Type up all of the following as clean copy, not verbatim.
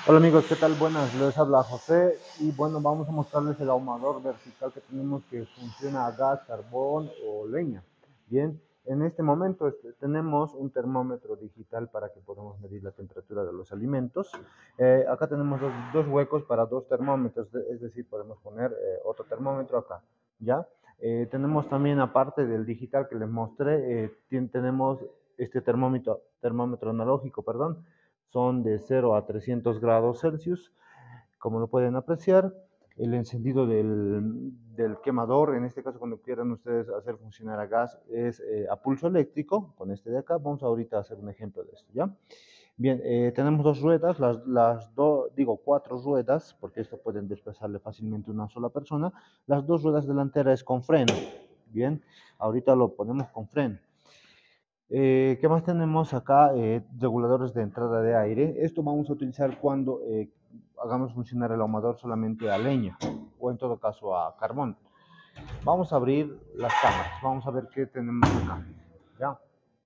Hola amigos, ¿qué tal? Buenas, les habla José y bueno, vamos a mostrarles el ahumador vertical que tenemos que funciona a gas, carbón o leña. Bien, en este momento tenemos un termómetro digital para que podamos medir la temperatura de los alimentos. Acá tenemos dos huecos para dos termómetros, es decir, podemos poner otro termómetro acá, ¿ya? Tenemos también, aparte del digital que les mostré, tenemos este termómetro analógico, perdón, son de 0 a 300 grados Celsius, como lo pueden apreciar. El encendido del quemador, en este caso cuando quieran ustedes hacer funcionar a gas, es a pulso eléctrico, con este de acá. Vamos ahorita a hacer un ejemplo de esto, ¿ya? Bien, tenemos dos ruedas, digo cuatro ruedas, porque esto pueden desplazarle fácilmente una sola persona. Las dos ruedas delanteras es con freno. Bien, ahorita lo ponemos con freno. ¿Qué más tenemos acá? Reguladores de entrada de aire. Esto vamos a utilizar cuando hagamos funcionar el ahumador solamente a leña o en todo caso a carbón. Vamos a abrir las cámaras. Vamos a ver qué tenemos acá. ¿Ya?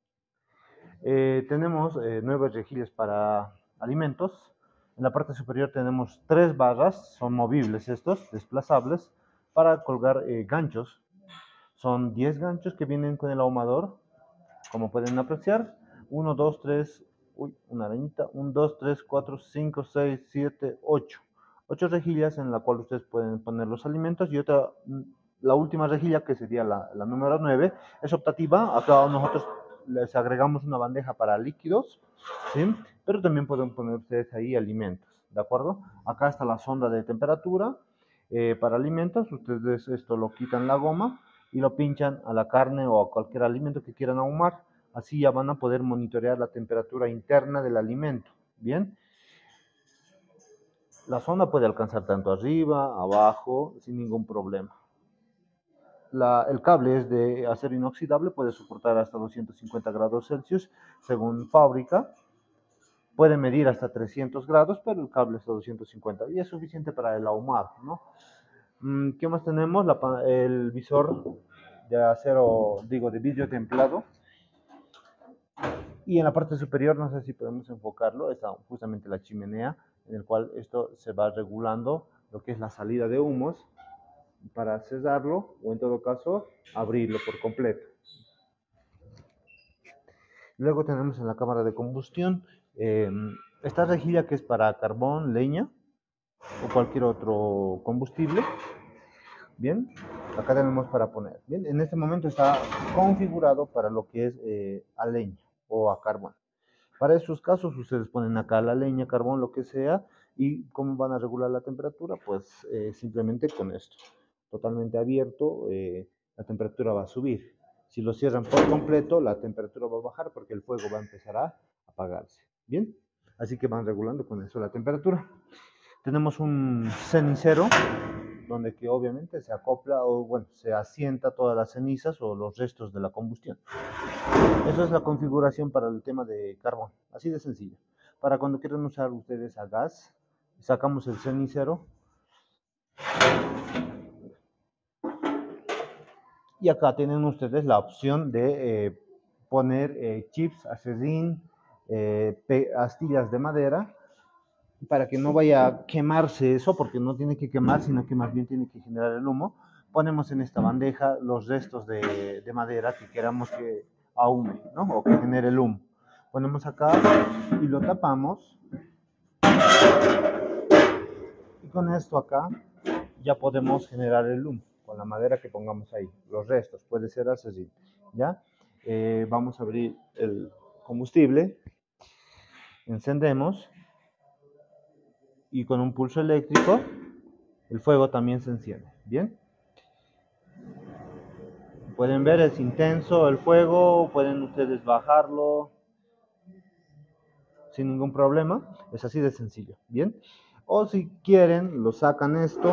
Tenemos 9 rejillas para alimentos. En la parte superior tenemos 3 barras, son movibles estos, desplazables, para colgar ganchos. Son 10 ganchos que vienen con el ahumador, como pueden apreciar. 1, 2, 3, uy, una arañita, 1, 2, 3, 4, 5, 6, 7, 8. 8 rejillas en la cual ustedes pueden poner los alimentos y otra, la última rejilla que sería la número 9, es optativa. Acá nosotros les agregamos una bandeja para líquidos, ¿sí? Pero también pueden poner ustedes ahí alimentos, ¿de acuerdo? Acá está la sonda de temperatura para alimentos. Ustedes esto lo quitan la goma y lo pinchan a la carne o a cualquier alimento que quieran ahumar. Así ya van a poder monitorear la temperatura interna del alimento. Bien, la sonda puede alcanzar tanto arriba, abajo, sin ningún problema. El cable es de acero inoxidable, puede soportar hasta 250 grados Celsius según fábrica. Puede medir hasta 300 grados, pero el cable es a 250 y es suficiente para el ahumado, ¿no? ¿Qué más tenemos? El visor de acero, digo, de vidrio templado. Y en la parte superior, no sé si podemos enfocarlo, está justamente la chimenea, en el cual esto se va regulando lo que es la salida de humos para cerrarlo o en todo caso abrirlo por completo. Luego tenemos en la cámara de combustión esta rejilla que es para carbón, leña o cualquier otro combustible. Bien, acá tenemos para poner. Bien, en este momento está configurado para lo que es a leña o a carbón. Para esos casos ustedes ponen acá la leña, carbón, lo que sea, y cómo van a regular la temperatura, pues simplemente con esto, totalmente abierto, la temperatura va a subir. Si lo cierran por completo, la temperatura va a bajar porque el fuego va a empezar a apagarse. Bien, así que van regulando con eso la temperatura. Tenemos un cenicero donde que obviamente se acopla o bueno, se asienta todas las cenizas o los restos de la combustión. Eso es la configuración para el tema de carbón, así de sencillo. Para cuando quieran usar ustedes a gas, sacamos el cenicero y acá tienen ustedes la opción de poner chips, acerrín, astillas de madera para que no vaya a quemarse eso, porque no tiene que quemar, sino que más bien tiene que generar el humo. Ponemos en esta bandeja los restos de madera que queramos que ahume, ¿no? O que genere el humo. Ponemos acá y lo tapamos. Y con esto acá ya podemos generar el humo con la madera que pongamos ahí. Los restos, puede ser así, ¿ya? Vamos a abrir el combustible, encendemos y con un pulso eléctrico el fuego también se enciende. Bien, pueden ver, es intenso el fuego, pueden ustedes bajarlo sin ningún problema, es así de sencillo. Bien, o si quieren lo sacan esto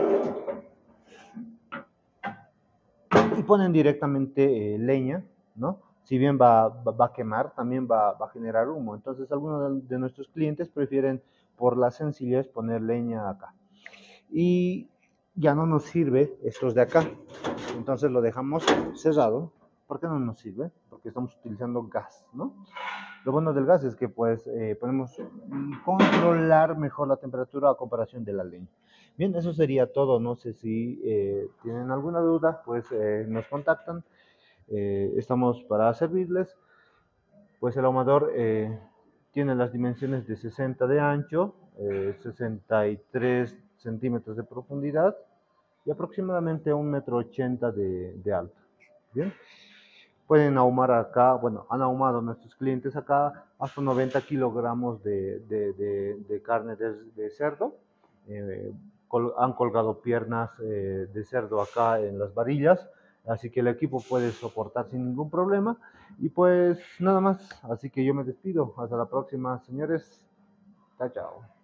y ponen directamente leña, ¿no? Si bien va a quemar, también va a generar humo. Entonces algunos de nuestros clientes prefieren por la sencillez poner leña acá. Y ya no nos sirve estos de acá. Entonces lo dejamos cerrado. ¿Por qué no nos sirve? Porque estamos utilizando gas, ¿no? Lo bueno del gas es que pues podemos controlar mejor la temperatura a comparación de la leña. Bien, eso sería todo. No sé si tienen alguna duda, pues nos contactan. Estamos para servirles. Pues el ahumador tiene las dimensiones de 60 de ancho, 63 centímetros de profundidad y aproximadamente 1,80 m de alto. Bien, pueden ahumar acá, bueno, han ahumado nuestros clientes acá hasta 90 kilogramos de carne de cerdo. Eh, Han colgado piernas de cerdo acá en las varillas, así que el equipo puede soportar sin ningún problema. Y pues nada más, así que yo me despido. Hasta la próxima, señores. Chao, chao.